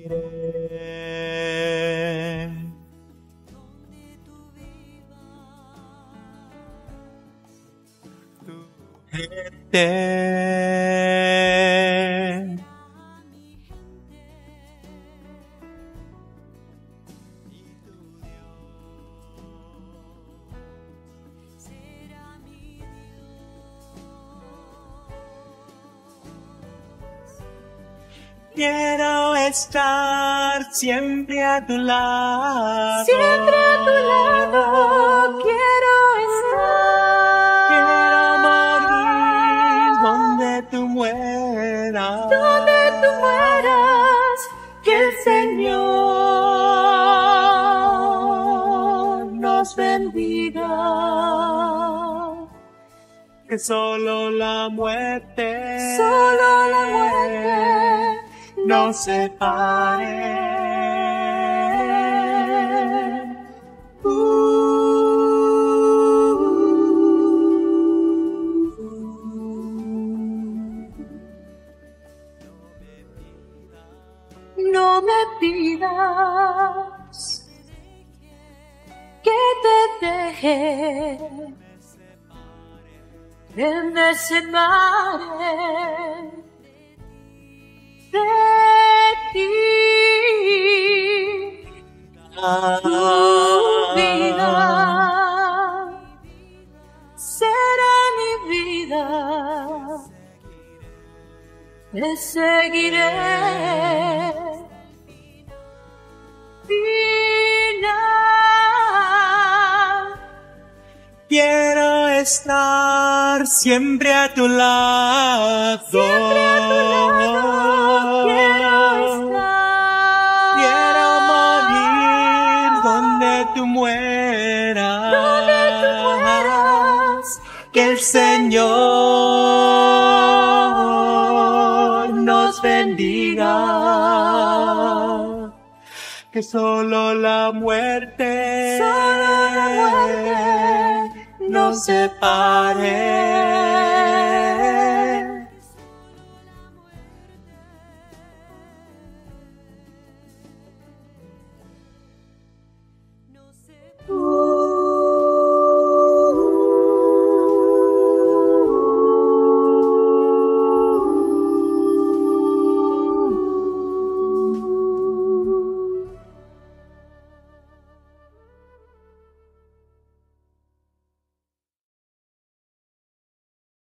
seguiré. Tu gente. Quiero estar siempre a tu lado. Siempre a tu lado quiero estar. Quiero morir donde tú mueras. Donde tú mueras, que el Señor nos bendiga. Que solo la muerte nos separe. No me pidas que te deje, que me separe de ti. Tu vida será mi vida, te seguiré. Quiero estar siempre a tu lado. Siempre a tu lado quiero estar. Quiero morir donde tú mueras. Donde tú mueras, que el Señor nos bendiga. Que solo la muerte nos separe.